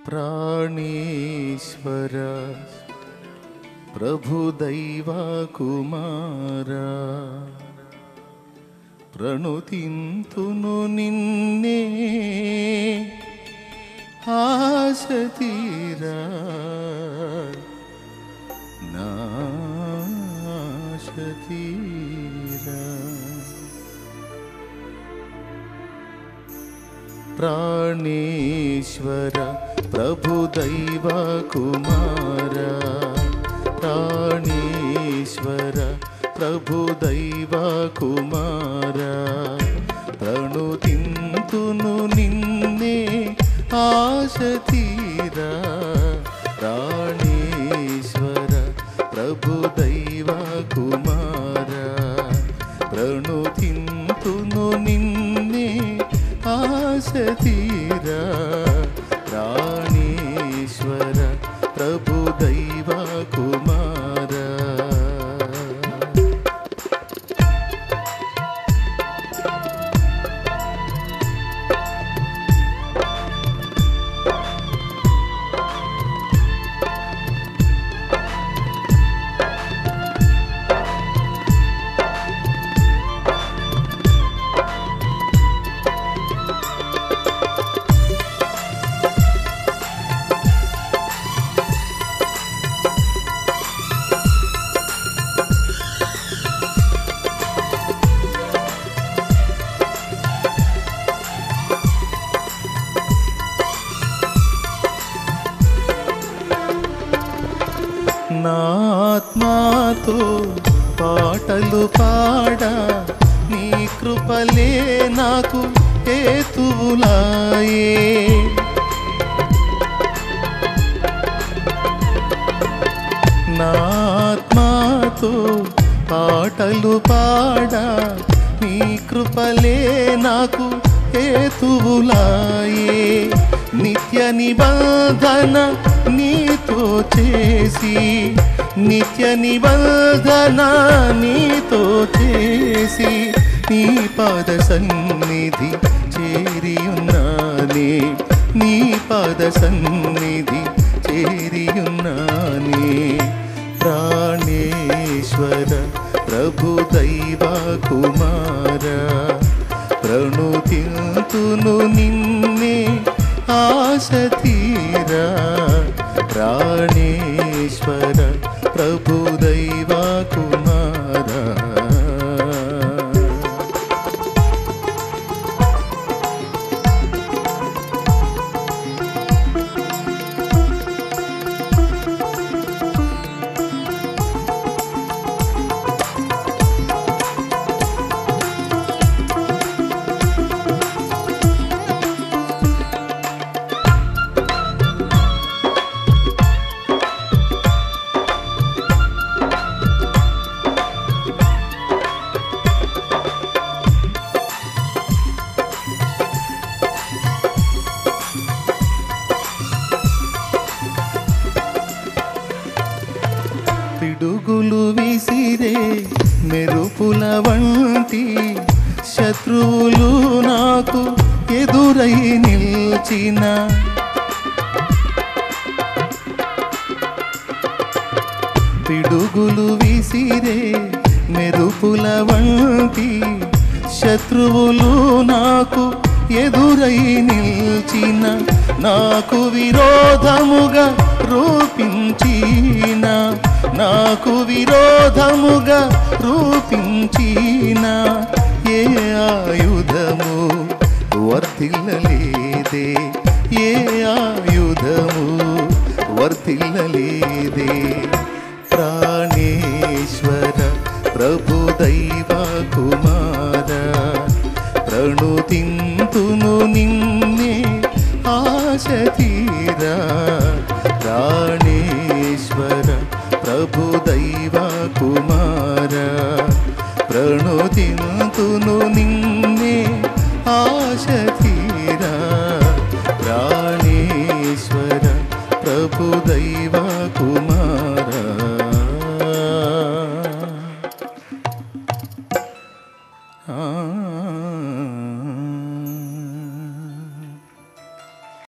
प्राणेश्वर प्रभुदैवा कुमारा प्रणुतिंतुनु निन्ने आशतीरा नाशतीरा प्राणेश्वर प्रभुदैवा कुमारा प्राणेश्वर प्रभुदैवा कुमारा प्रणुतिंतुनु निन्ने आशतीरा प्राणेश्वर प्रभुदैवा कुमारा प्रणुतिंतुनु निन्ने आशतीरा प्राणेश्वर प्रभुदैवा कुमारा నా ఆత్మతో పాటలు పాడా నీ కృపలే నాకు హేతువులాయే నా ఆత్మతో పాటలు పాడా నీ కృపలే నాకు హేతువులాయే నిత్య నిబంధన నీతో చేసి నిత్య నిబంధన నీతో చేసి నీ పాద సన్నిధి చేరియున్నానే నీ పాద సన్నిధి చేరియున్నానే ప్రాణేశ్వర ప్రభుదైవా కుమారా ప్రణుతింతును నిన్నే ఆశతీరా ప్రాణేశ్వర ప్రభుదైవా కుమారా పిడుగులు విసిరే మెరుపుల వంటి శత్రువులు నాకు ఎదురై నిల్చిన పిడుగులు విసిరే మెరుపుల వంటి శత్రువులు నాకు ఎదురై నిల్చిన నాకు విరోధముగా రూపించిన నాకు విరోధముగా రూపించిన ఏ ఆయుధము వర్తిల్లలేదే ఏ ఆయుధము వర్తిల్లలేదే ప్రాణేశ్వర ప్రభుదైవా కుమారా ప్రణుతింతును నిన్నే ఆశతీరా